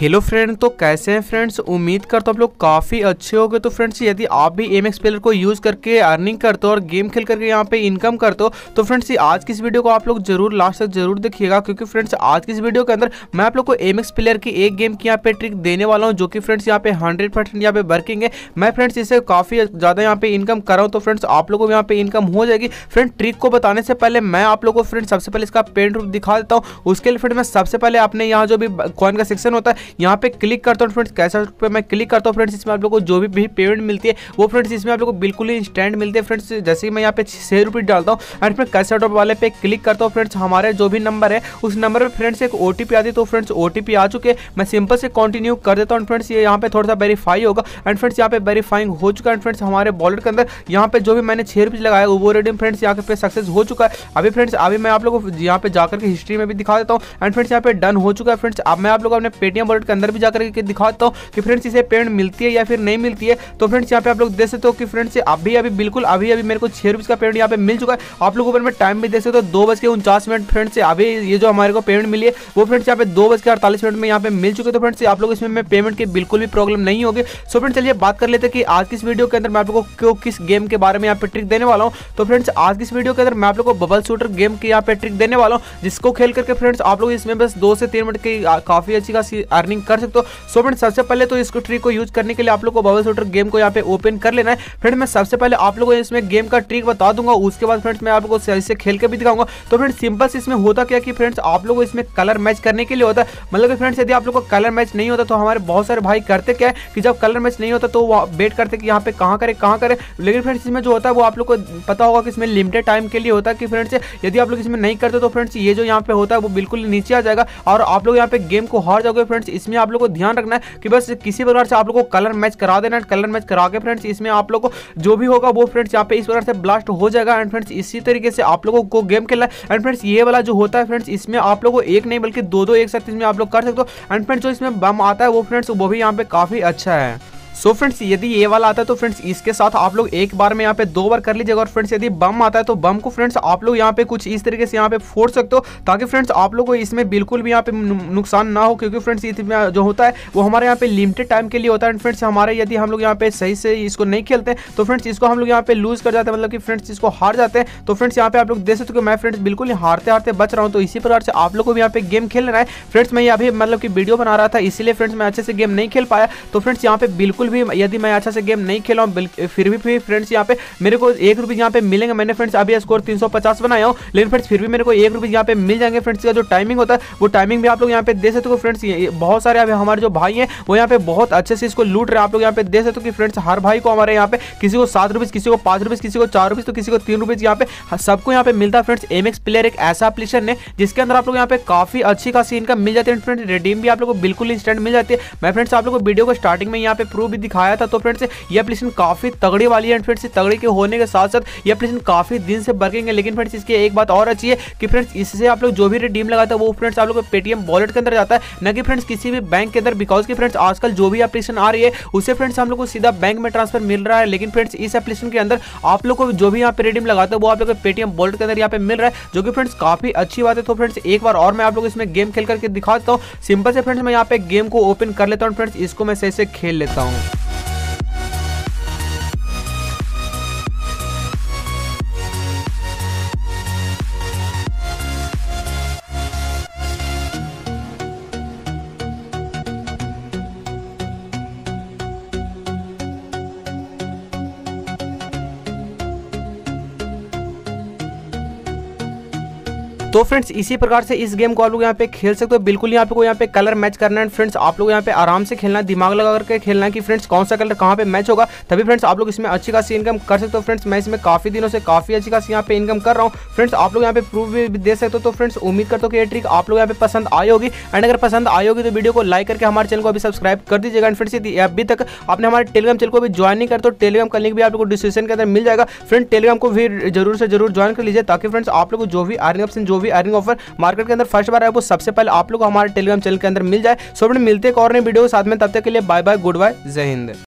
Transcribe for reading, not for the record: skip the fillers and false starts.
Hello friend, तो कैसे हैं फ्रेंड्स। उम्मीद करता हूँ आप लोग काफ़ी अच्छे होंगे। तो फ्रेंड्स यदि आप भी एमएक्स प्लेयर को यूज़ करके अर्निंग करते हो और गेम खेल करके यहाँ पे इनकम करते हो तो फ्रेंड्स आज की इस वीडियो को आप लोग जरूर लास्ट तक जरूर देखिएगा, क्योंकि फ्रेंड्स आज की इस वीडियो के अंदर मैं आप लोग को एमएक्स प्लेयर की एक गेम की यहाँ पे ट्रिक देने वाला हूँ जो कि फ्रेंड्स यहाँ पे 100% यहाँ पे वर्किंग है। मैं फ्रेंड्स इससे काफ़ी ज़्यादा यहाँ पे इनकम कर रहा हूँ, तो फ्रेंड्स आप लोगों को यहाँ पे इनकम हो जाएगी। फ्रेंड ट्रिक को बताने से पहले मैं आप लोगों को फ्रेंड्स सबसे पहले इसका पेमेंट रूप दिखा देता हूँ। उसके लिए फ्रेंड मैं सबसे पहले अपने यहाँ जो भी कॉइन का सेक्शन होता है यहाँ पे क्लिक करता हूँ। फ्रेंड्स कैसा पे मैं क्लिक करता हूँ फ्रेंड्स, इसमें आप लोगों को जो भी पेमेंट मिलती है वो फ्रेंड्स इसमें आप लोगों को बिल्कुल ही इंस्टेंट मिलती है। फ्रेंड्स जैसे कि मैं यहाँ पे 6 रुपये डालता हूँ एंड फिर कैसा टॉप वाले पे क्लिक करता हूँ। फ्रेंड्स हमारे जो भी नंबर है उस नंबर पे फ्रेंड्स एक ओटीपी आती है, तो फ्रेंड्स ओटीपी आ चुके मैं सिंपल से कंटिन्यू कर देता हूँ। फ्रेंड्स ये यहाँ पे थोड़ा सा वेरीफाई होगा एंड फ्रेंड्स यहाँ पे वेरीफाइंग हो चुका है। फ्रेंड्स हमारे वॉलेट के अंदर यहाँ पे जो भी मैंने 6 रुपये लगाया वो रिडीम फ्रेंड्स यहाँ पे सक्सेस हो चुका है। अभी फ्रेंड्स अभी मैं आप लोगों को यहाँ पे जाकर के हिस्ट्री में भी दिखा देता हूँ एंड फ्रेंड्स यहाँ पे डन हो चुका है। फ्रेंड्स अब मैं आप लोगों को अपने पेटीएम वॉलेट के अंदर भी जाकर के दिखा देता हूँ कि फ्रेंड्स इसे पेमेंट मिलती है या फिर नहीं मिलती है। तो फ्रेंड्स यहाँ पे आप लोग देख सकते हो कि फ्रेंड्स अभी बिल्कुल अभी मेरे को 6 रुपये का पेमेंट यहाँ पे मिल चुका है। आप लोगों को टाइम भी देख सकते हो 2:49 फ्रेंड्स अभी ये जो हमारे को पेमेंट मिली है वो फ्रेंड्स यहाँ पे 2:48 में यहाँ पे मिल चुके। तो फ्रेंड्स आप लोग इसमें पेमेंट की बिल्कुल भी प्रॉब्लम नहीं होगी। सो फ्रेंड्स चलिए बात कर लेते हैं कि आज की इस वीडियो के अंदर मैं आप लोगों को किस गेम के बारे में यहाँ पे ट्रिक देने वाला हूँ। तो फ्रेंड्स आज की इस वीडियो के अंदर मैं आप लोगों को बबल शूटर गेम की यहाँ पे ट्रिक देने वाला हूँ, जिसको खेल करके फ्रेंड्स आप लोग इसमें बस 2 से 3 मिनट की काफी अच्छी खासी अर्निंग कर सकते हो। सो फ्रेंड्स सबसे पहले तो इसको ट्रिक को यूज करने के लिए आप लोग को बबल शूटर गेम को यहाँ पे ओपन कर लेना है। फ्रेंड मैं सबसे पहले आप लोगों को इसमें गेम का ट्रिक बता दूंगा, उसके बाद फ्रेंड्स मैं आप लोगों को सही से खेल के भी दिखाऊंगा। तो फ्रेंड्स सिंपल से इसमें होता क्या कि फ्रेंड्स आप लोगों को इसमें कलर मैच करने के लिए होता है। मतलब कि फ्रेंड्स यदि आप लोग को कलर मैच नहीं होता तो हमारे बहुत सारे भाई करते क्या है कि जब कलर मैच नहीं होता तो वो वेट करते कि यहाँ पे कहाँ करे। लेकिन फ्रेंड्स इसमें जो होता है वो आप लोग को पता होगा कि इसमें लिमिटेड टाइम के लिए होता है कि फ्रेंड्स यदि आप लोग इसमें नहीं करते तो फ्रेंड्स ये जो यहाँ पे होता है वो बिल्कुल नीचे आ जाएगा और आप लोग यहाँ पे गेम को हार जाओगे। फ्रेंड्स इसमें आप लोग को ध्यान रखना है कि बस किसी प्रकार से आप लोग को कलर मैच करा देना है। कलर मैच करा के फ्रेंड्स इसमें आप लोग को जो भी होगा वो फ्रेंड्स यहाँ पे इस प्रकार से ब्लास्ट हो जाएगा एंड फ्रेंड्स इसी तरीके से आप लोगों को गेम खेलना है। एंड फ्रेंड्स ये वाला जो होता है फ्रेंड्स इसमें आप लोगों को एक नहीं बल्कि दो एक साथ इसमें आप लोग कर सकते हो। एंड फ्रेंड्स जो इसमें बम आता है वो फ्रेंड्स वो भी यहाँ पे काफी अच्छा है। सो फ्रेंड्स यदि ये वाला आता है तो फ्रेंड्स इसके साथ आप लोग एक बार में यहाँ पे 2 बार कर लीजिएगा। और फ्रेंड्स यदि बम आता है तो बम को फ्रेंड्स आप लोग यहाँ पे कुछ इस तरीके से यहाँ पे फोड़ सकते हो ताकि फ्रेंड्स आप लोग को इसमें बिल्कुल भी यहाँ पे नुकसान ना हो, क्योंकि फ्रेंड्स इसमें जो होता है वो हमारे यहाँ पे लिमिटेड टाइम के लिए होता है। फ्रेंड्स हमारे यदि हम लोग यहाँ पे सही से इसको नहीं खेलते हैं तो फ्रेंड्स इसको हम लोग यहाँ पे लूज कर जाते हैं, मतलब कि फ्रेंड्स इसको हार जाते हैं। तो फ्रेंड्स यहाँ पे आप लोग देख सकते हो कि मैं फ्रेंड्स बिल्कुल हारते बच रहा हूँ। तो इसी प्रकार से आप लोग को भी यहाँ पे गेम खेल रहा है। फ्रेंड्स मैं अभी मतलब कि वीडियो बना रहा था इसीलिए फ्रेंड्स मैं अच्छे से गेम नहीं खेल पाया। तो फ्रेंड्स यहाँ पे बिल्कुल भी यदि मैं अच्छा से गेम नहीं खेला हूं फिर भी फ्रेंड्स यहाँ पे मेरे को 1 रुपये यहाँ पे मिलेंगे। मैंने फ्रेंड्स अभी स्कोर 350 बनाया हूं, लेकिन फ्रेंड्स फिर भी मेरे को 1 रुपये यहाँ पे मिल जाएंगे। फ्रेंड्स का जो टाइमिंग होता है वो टाइमिंग भी आप लोग यहाँ पे दे सकते हो। फ्रेंड्स बहुत सारे अभी हमारे जो भाई हैं वो यहाँ पे बहुत अच्छे से इसको लूट रहे हैं। आप लोग यहाँ पे दे सकते हो कि फ्रेंड्स हर भाई को हमारे यहाँ पे किसी को 7 रुपये, किसी को 5 रुपये, किसी को 4 रुपये, तो किसी को 3 रुपये यहाँ पे सबको यहाँ पे मिलता है। फ्रेंड्स एमएक्स प्लेयर एक ऐसा एप्लीकेशन है जिसके अंदर आप लोग यहाँ पे काफी अच्छी खासी इनकम मिल जाती है। फ्रेंड्स रिडीम भी आप लोग को बिल्कुल इंस्टेंट मिल जाती है। मैं फ्रेंड्स आप लोग को वीडियो को स्टार्टिंग में यहाँ पे प्रूफ भी दिखाया था। तो फ्रेंड्स ये एप्लीकेशन काफी तगड़ी वाली है। फ्रेंड्स तगड़ी के होने के साथ साथ ये एप्लीकेशन काफी दिन से वर्किंग है। लेकिन फ्रेंड्स इसकी एक बात और अच्छी है कि फ्रेंड्स इससे आप लोग जो भी रिडीम लगाता है वो फ्रेंड्स आप लोग को पेटीएम वॉलेट के अंदर जाता है, न कि फ्रेंड्स किसी भी बैंक के अंदर। बिकॉज की फ्रेंड्स आजकल जो भी एप्लीकेशन आ रही है उससे फ्रेंड्स हम लोग को सीधा बैंक में ट्रांसफर मिल रहा है। लेकिन फ्रेंड्स इस एप्लीकेशन के अंदर आप लोग को जो भी यहाँ पे रिडीम लगाता है वो आप लोग को पेटीएम वॉलेट के अंदर यहाँ पे मिल रहा है, जो कि फ्रेंड्स काफी अच्छी बात है। तो फ्रेंड्स एक बार और मैं आप लोग इसमें गेम खेल करके दिखा देता हूँ। सिंपल से फ्रेंड्स मैं यहाँ पे गेम को ओपन कर लेता हूँ। फ्रेंड्स इसको मैं सही से खेल लेता हूँ। तो फ्रेंड्स इसी प्रकार से इस गेम को आप लोग यहाँ पे खेल सकते हो। बिल्कुल यहाँ पे कोई यहाँ पे कलर मैच करना है फ्रेंड्स, आप लोग यहाँ पे आराम से खेलना है, दिमाग लगा करके खेलना है कि फ्रेंड्स कौन सा कलर कहाँ पे मैच होगा, तभी फ्रेंड्स आप लोग इसमें अच्छी खासी इनकम कर सकते हो। फ्रेंड्स मैं इसमें काफी दिनों से काफी अच्छी खासी यहाँ पे इनकम कर रहा हूँ। फ्रेंड्स आप लोग यहाँ पे प्रूफ भी दे सकते हो। तो फ्रेंड्स उम्मीद करता हूँ कि ये ट्रिक आप लोग यहाँ पे पसंद आई होगी। एंड अगर पसंद आई होगी तो वीडियो को लाइक करके हमारे चैनल को अभी सब्सक्राइब कर दीजिएगा। एंड फ्रेंड्स यदि अभी तक आपने हमारे टेलीग्राम चैनल को भी ज्वाइन नहीं करते तो टेलीग्राम का लिंक भी आप लोग को डिस्क्रिप्शन के अंदर मिल जाएगा। फ्रेंड टेलीग्राम को भी जरूर से जरूर ज्वाइन कर लीजिए, ताकि फ्रेंड्स आप लोग को जो भी अर्निंग ऑप्शन, जो भी अर्निंग ऑफर मार्केट के अंदर फर्स्ट बार है वो सबसे पहले आप लोग को हमारे टेलीग्राम चैनल के अंदर मिल जाए। सो फ्रेंड मिलते हैं एक और नई वीडियो के साथ में, तब तक के लिए बाय बाय, गुड बाय, जय हिंद।